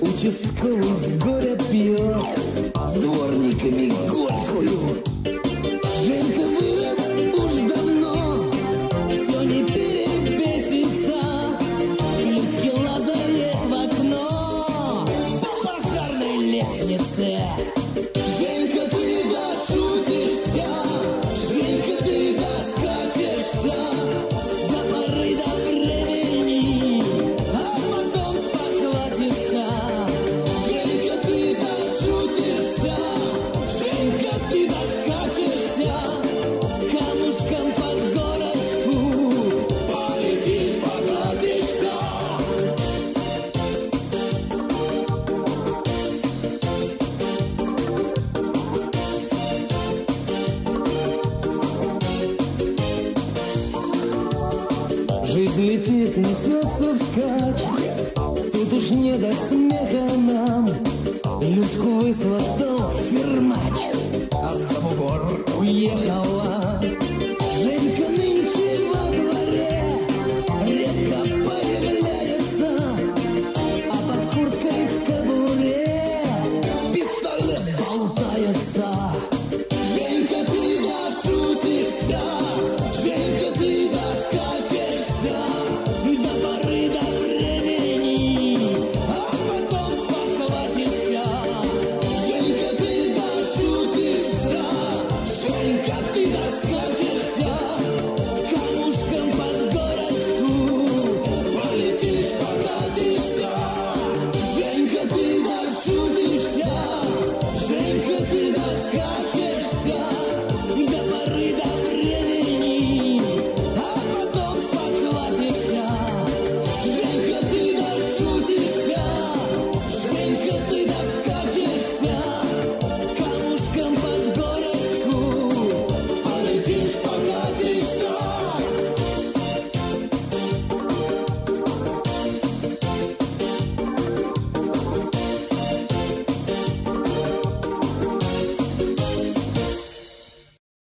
Участковый с горя пьет, с дворниками горькую. Женька вырос уж давно, все не перебесится. Близкий лазарет в окно по пожарной лестнице. Женька, ты дошутишься, Женька, ты доскачешься до поры до времени, а потом спохватишься. Женька, ты дошутишься, Женька, ты доскачешься, камушком под горочку полетишь, покатишься. Жизнь летит, несется вскачь, тут уж не до смеха нам. Люську высватал фермач, а за бугор уехала.